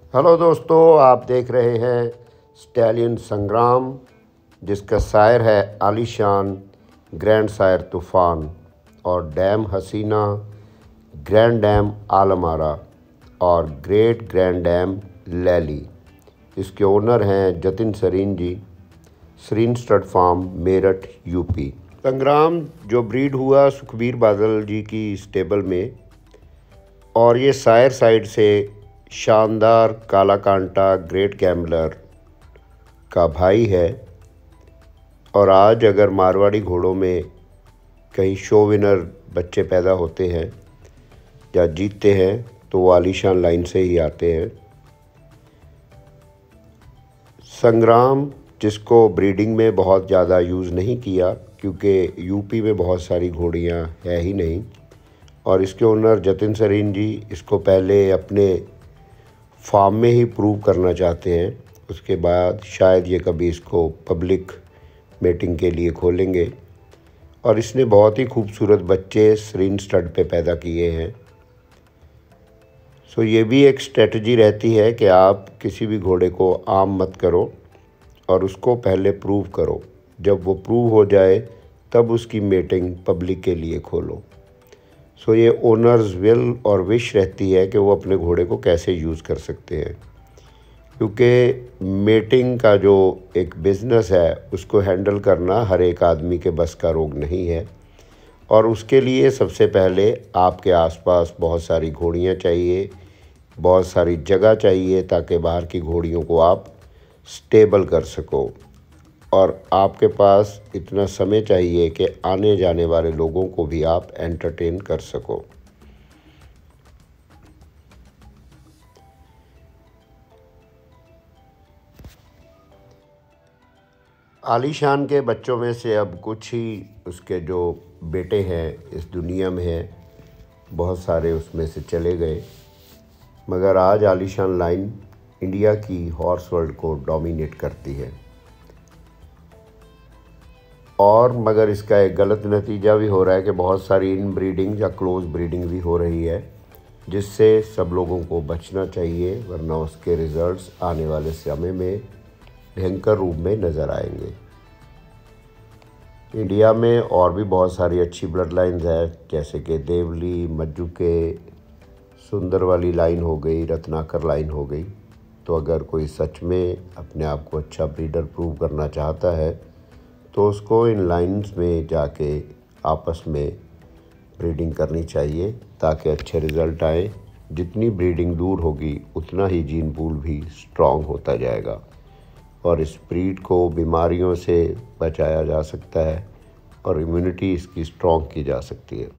Hello दोस्तों, आप देख रहे हैं स्टैलियन संग्राम, जिसका शायर है आलीशान ग्रैंड शायर तूफ़ान और dam Haseena, grand dam Alamara और ग्रेट ग्रैंड डैम लैली। इसके ओनर हैं Jatin Sareen ji, Sareen stud farm, Meerut, UP. Sangram जो ब्रीड हुआ सुखबीर बादल जी की स्टेबल में, और ये शायर साइड से शानदार काला कांटा ग्रेट गैम्बलर का भाई है। और आज अगर मारवाड़ी घोड़ों में कहीं शो विनर बच्चे पैदा होते हैं या जीतते हैं तो वो आलीशान लाइन से ही आते हैं। संग्राम जिसको ब्रीडिंग में बहुत ज़्यादा यूज़ नहीं किया क्योंकि यूपी में बहुत सारी घोड़ियाँ है ही नहीं, और इसके ओनर जतिन सरीन जी इसको पहले अपने फार्म में ही प्रूव करना चाहते हैं। उसके बाद शायद ये कभी इसको पब्लिक मेटिंग के लिए खोलेंगे। और इसने बहुत ही खूबसूरत बच्चे सरीन स्टड पे पैदा किए हैं। सो ये भी एक स्ट्रेटजी रहती है कि आप किसी भी घोड़े को आम मत करो और उसको पहले प्रूव करो। जब वो प्रूव हो जाए तब उसकी मेटिंग पब्लिक के लिए खोलो। सो ये ओनर्स विल और विश रहती है कि वो अपने घोड़े को कैसे यूज़ कर सकते हैं, क्योंकि मेटिंग का जो एक बिज़नेस है उसको हैंडल करना हर एक आदमी के बस का रोग नहीं है। और उसके लिए सबसे पहले आपके आसपास बहुत सारी घोड़ियाँ चाहिए, बहुत सारी जगह चाहिए ताकि बाहर की घोड़ियों को आप स्टेबल कर सको। और आपके पास इतना समय चाहिए कि आने जाने वाले लोगों को भी आप एंटरटेन कर सको। आलीशान के बच्चों में से अब कुछ ही उसके जो बेटे हैं इस दुनिया में हैं, बहुत सारे उसमें से चले गए, मगर आज आलीशान लाइन इंडिया की हॉर्स वर्ल्ड को डोमिनेट करती है। और मगर इसका एक गलत नतीजा भी हो रहा है कि बहुत सारी इन ब्रीडिंग या क्लोज ब्रीडिंग भी हो रही है, जिससे सब लोगों को बचना चाहिए, वरना उसके रिज़ल्ट्स आने वाले समय में भयंकर रूप में नज़र आएंगे। इंडिया में और भी बहुत सारी अच्छी ब्लड लाइन्स है, जैसे कि देवली, मज्जुके, सुंदर वाली लाइन हो गई, रत्नाकर लाइन हो गई। तो अगर कोई सच में अपने आप को अच्छा ब्रीडर प्रूव करना चाहता है तो उसको इन लाइन्स में जाके आपस में ब्रीडिंग करनी चाहिए ताकि अच्छे रिज़ल्ट आए। जितनी ब्रीडिंग दूर होगी उतना ही जीन पूल भी स्ट्रॉन्ग होता जाएगा और इस ब्रीड को बीमारियों से बचाया जा सकता है और इम्यूनिटी इसकी स्ट्रॉन्ग की जा सकती है।